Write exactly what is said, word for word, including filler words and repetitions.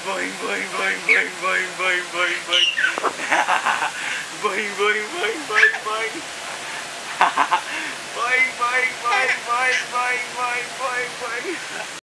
Boing, boing, boing, boing, boing, boing, boing, boing. Boing, boing, boing, boing, boing. Boing, boing, boing, boing, boing, boing, boing, boing.